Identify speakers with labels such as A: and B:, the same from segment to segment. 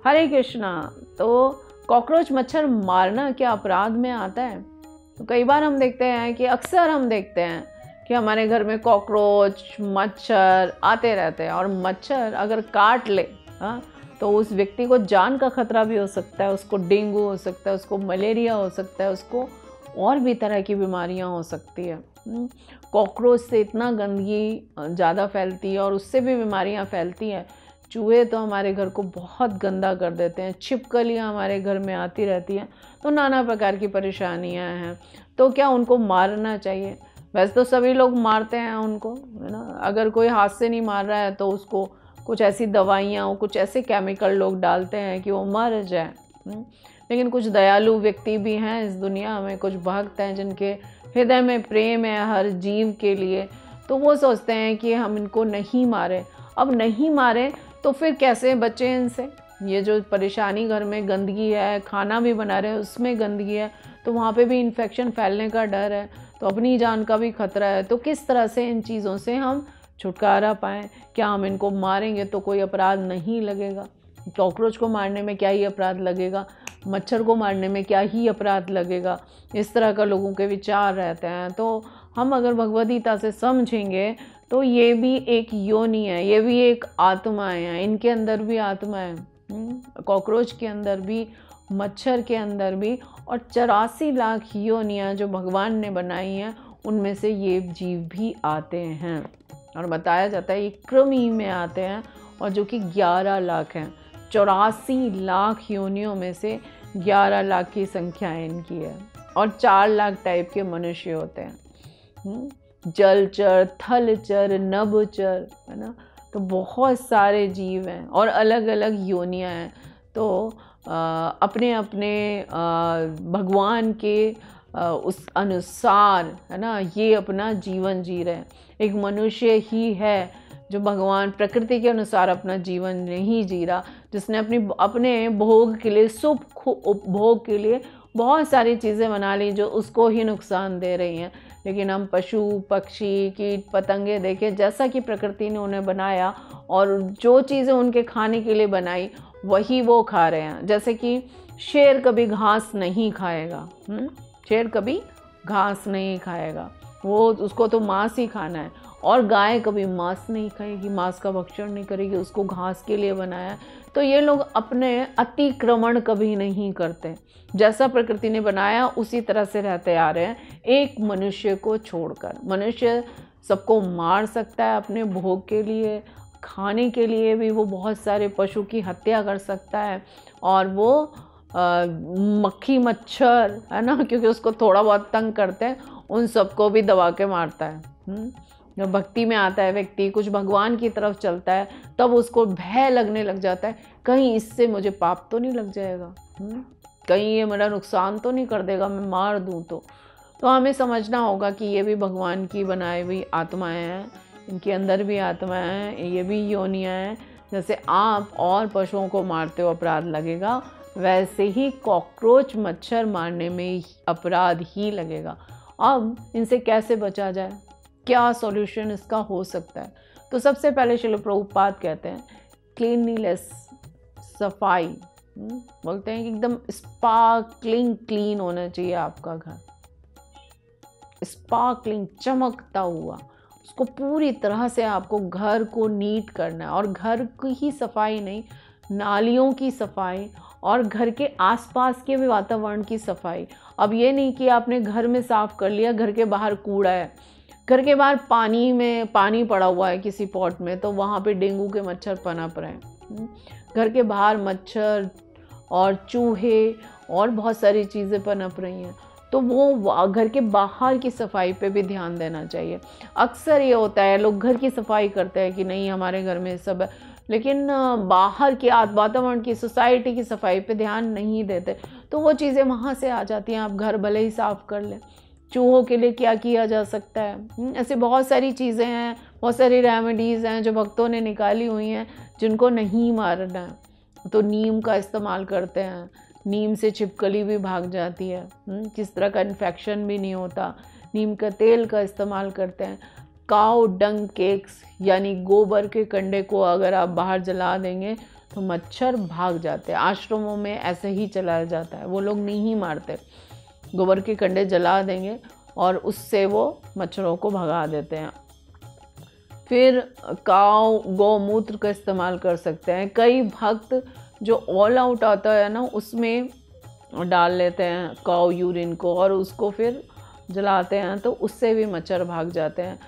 A: हरे कृष्णा। तो कॉकरोच मच्छर मारना क्या अपराध में आता है? तो कई बार हम देखते हैं कि अक्सर हम देखते हैं कि हमारे घर में कॉकरोच मच्छर आते रहते हैं, और मच्छर अगर काट ले तो उस व्यक्ति को जान का खतरा भी हो सकता है, उसको डेंगू हो सकता है, उसको मलेरिया हो सकता है, उसको और भी तरह की बीमारियां हो सकती है। कॉकरोच से इतना गंदगी ज़्यादा फैलती है और उससे भी बीमारियां फैलती हैं। चूहे तो हमारे घर को बहुत गंदा कर देते हैं, छिपकलियाँ हमारे घर में आती रहती हैं, तो नाना प्रकार की परेशानियां हैं। तो क्या उनको मारना चाहिए? वैसे तो सभी लोग मारते हैं उनको, है ना। अगर कोई हाथ से नहीं मार रहा है तो उसको कुछ ऐसी दवाइयाँ, कुछ ऐसे केमिकल लोग डालते हैं कि वो मर जाए। लेकिन कुछ दयालु व्यक्ति भी हैं इस दुनिया में, कुछ भक्त हैं जिनके हृदय में प्रेम है हर जीव के लिए, तो वो सोचते हैं कि हम इनको नहीं मारें। अब नहीं मारें तो फिर कैसे बचें इनसे? ये जो परेशानी घर में गंदगी है, खाना भी बना रहे हैं उसमें गंदगी है, तो वहाँ पे भी इन्फेक्शन फैलने का डर है, तो अपनी जान का भी खतरा है। तो किस तरह से इन चीज़ों से हम छुटकारा पाएँ? क्या हम इनको मारेंगे तो कोई अपराध नहीं लगेगा? कॉकरोच को मारने में क्या ही अपराध लगेगा? मच्छर को मारने में क्या ही अपराध लगेगा? इस तरह का लोगों के विचार रहते हैं। तो हम अगर भगवद्गीता से समझेंगे तो ये भी एक योनि है, ये भी एक आत्माएं हैं, इनके अंदर भी आत्मा है, कॉकरोच के अंदर भी, मच्छर के अंदर भी, और 84 लाख योनियाँ जो भगवान ने बनाई हैं उनमें से ये जीव भी आते हैं। और बताया जाता है ये कृमि में आते हैं, और जो कि 11 लाख हैं। 84 लाख योनियों में से 11 लाख की संख्या इनकी है, और 4 लाख टाइप के मनुष्य होते हैं। जलचर, थलचर, नभचर, है ना। तो बहुत सारे जीव हैं और अलग अलग योनियां हैं। तो अपने अपने भगवान के उस अनुसार, है ना, ये अपना जीवन जी रहे हैं। एक मनुष्य ही है जो भगवान प्रकृति के अनुसार अपना जीवन नहीं जी रहा, जिसने अपने भोग के लिए, सुख उपभोग के लिए बहुत सारी चीज़ें बना ली जो उसको ही नुकसान दे रही हैं। लेकिन हम पशु पक्षी कीट पतंगे देखें, जैसा कि प्रकृति ने उन्हें बनाया और जो चीज़ें उनके खाने के लिए बनाई वही वो खा रहे हैं। जैसे कि शेर कभी घास नहीं खाएगा, शेर कभी घास नहीं खाएगा, वो उसको तो मांस ही खाना है। और गाय कभी मांस नहीं खाएगी, मांस का भक्षण नहीं करेगी, उसको घास के लिए बनाया है। तो ये लोग अपने अतिक्रमण कभी नहीं करते, जैसा प्रकृति ने बनाया उसी तरह से रहते आ रहे हैं, एक मनुष्य को छोड़कर। मनुष्य सबको मार सकता है अपने भोग के लिए, खाने के लिए भी वो बहुत सारे पशु की हत्या कर सकता है, और वो मक्खी मच्छर, है ना, क्योंकि उसको थोड़ा बहुत तंग करते हैं, उन सबको भी दबा के मारता है। जब भक्ति में आता है व्यक्ति, कुछ भगवान की तरफ चलता है, तब उसको भय लगने लग जाता है, कहीं इससे मुझे पाप तो नहीं लग जाएगा, कहीं ये मेरा नुकसान तो नहीं कर देगा, मैं मार दूं तो हमें समझना होगा कि ये भी भगवान की बनाई हुई आत्माएं हैं, इनके अंदर भी आत्माएं हैं, ये भी योनियां हैं। जैसे आप और पशुओं को मारते हो अपराध लगेगा, वैसे ही कॉकरोच मच्छर मारने में अपराध ही लगेगा। अब इनसे कैसे बचा जाए, क्या सॉल्यूशन इसका हो सकता है? तो सबसे पहले श्रील प्रभुपाद कहते हैं क्लीनलीनेस, सफाई, बोलते हैं कि एकदम स्पार्कलिंग क्लीन होना चाहिए आपका घर, स्पार्कलिंग, चमकता हुआ। उसको पूरी तरह से आपको घर को नीट करना है, और घर की ही सफाई नहीं, नालियों की सफाई और घर के आसपास के भी वातावरण की सफाई। अब ये नहीं कि आपने घर में साफ कर लिया, घर के बाहर कूड़ा है, घर के बाहर पानी पड़ा हुआ है किसी पॉट में, तो वहाँ पे डेंगू के मच्छर पनप रहे हैं। घर के बाहर मच्छर और चूहे और बहुत सारी चीज़ें पनप रही हैं, तो वो घर के बाहर की सफाई पे भी ध्यान देना चाहिए। अक्सर ये होता है लोग घर की सफाई करते हैं कि नहीं हमारे घर में सब है, लेकिन बाहर की वातावरण की, सोसाइटी की सफाई पे ध्यान नहीं देते, तो वो चीज़ें वहाँ से आ जाती हैं। आप घर भले ही साफ़ कर लें, चूहों के लिए क्या किया जा सकता है, ऐसे बहुत सारी चीज़ें हैं, बहुत सारी रेमेडीज़ हैं जो भक्तों ने निकाली हुई हैं जिनको नहीं मारना है। तो नीम का इस्तेमाल करते हैं, नीम से छिपकली भी भाग जाती है, किस तरह का इन्फेक्शन भी नहीं होता। नीम का तेल का इस्तेमाल करते हैं। काऊ डंग केक्स, यानी गोबर के कंडे को अगर आप बाहर जला देंगे तो मच्छर भाग जाते हैं। आश्रमों में ऐसे ही चलाया जाता है, वो लोग नहीं मारते, गोबर के कंडे जला देंगे और उससे वो मच्छरों को भगा देते हैं। फिर काव गौमूत्र का इस्तेमाल कर सकते हैं। कई भक्त जो ऑल आउट आता है ना, उसमें डाल लेते हैं काव यूरिन को और उसको फिर जलाते हैं, तो उससे भी मच्छर भाग जाते हैं।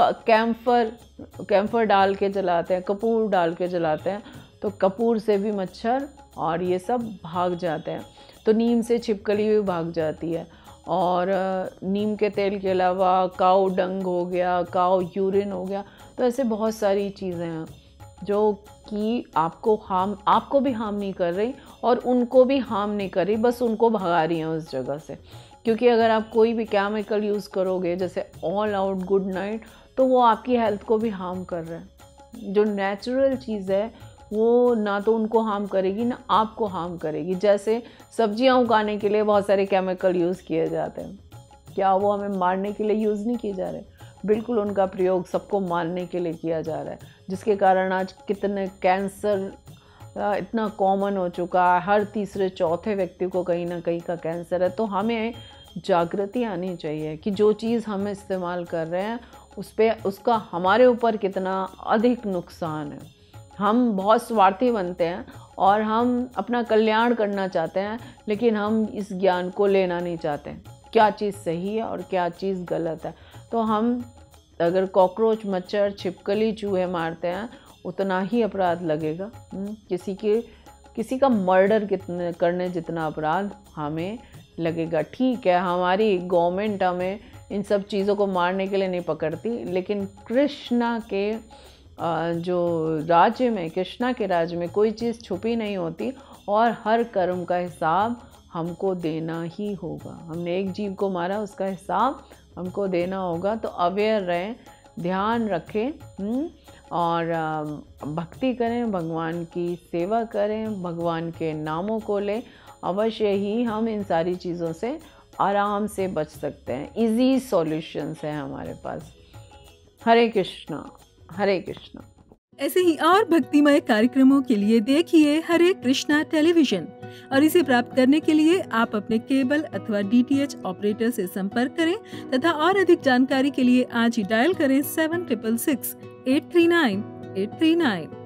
A: कैम्फर डाल के जलाते हैं, कपूर डाल के जलाते हैं, तो कपूर से भी मच्छर और ये सब भाग जाते हैं। तो नीम से छिपकली भी भाग जाती है। और नीम के तेल के अलावा काऊ डंग हो गया, काऊ यूरिन हो गया, तो ऐसे बहुत सारी चीज़ें हैं जो कि आपको भी हार्म नहीं कर रही और उनको भी हार्म नहीं कर रही, बस उनको भगा रही हैं उस जगह से। क्योंकि अगर आप कोई भी केमिकल यूज़ करोगे जैसे ऑल आउट, गुड नाइट, तो वो आपकी हेल्थ को भी हार्म कर रहे हैं। जो नेचुरल चीज़ है वो ना तो उनको हार्म करेगी ना आपको हार्म करेगी। जैसे सब्जियां उगाने के लिए बहुत सारे केमिकल यूज़ किए जाते हैं, क्या वो हमें मारने के लिए यूज़ नहीं किए जा रहे? बिल्कुल, उनका प्रयोग सबको मारने के लिए किया जा रहा है, जिसके कारण आज कितने कैंसर इतना कॉमन हो चुका है। हर तीसरे चौथे व्यक्ति को कहीं ना कहीं का कैंसर है। तो हमें जागृति आनी चाहिए कि जो चीज़ हम इस्तेमाल कर रहे हैं उसका हमारे ऊपर कितना अधिक नुकसान है। हम बहुत स्वार्थी बनते हैं और हम अपना कल्याण करना चाहते हैं, लेकिन हम इस ज्ञान को लेना नहीं चाहते क्या चीज़ सही है और क्या चीज़ गलत है। तो हम अगर कॉकरोच, मच्छर, छिपकली, चूहे मारते हैं उतना ही अपराध लगेगा। किसी का मर्डर करने जितना अपराध हमें लगेगा। ठीक है, हमारी गवर्नमेंट हमें इन सब चीज़ों को मारने के लिए नहीं पकड़ती, लेकिन कृष्णा के कृष्णा के राज्य में कोई चीज़ छुपी नहीं होती और हर कर्म का हिसाब हमको देना ही होगा। हमने एक जीव को मारा, उसका हिसाब हमको देना होगा। तो अवेयर रहें, ध्यान रखें और भक्ति करें, भगवान की सेवा करें, भगवान के नामों को लें। अवश्य ही हम इन सारी चीज़ों से आराम से बच सकते हैं। इजी सॉल्यूशंस हैं हमारे पास। हरे कृष्णा, हरे कृष्णा।
B: ऐसे ही और भक्तिमय कार्यक्रमों के लिए देखिए हरे कृष्णा टेलीविजन और इसे प्राप्त करने के लिए आप अपने केबल अथवा DTH ऑपरेटर से संपर्क करें तथा और अधिक जानकारी के लिए आज ही डायल करें 7666 839 839।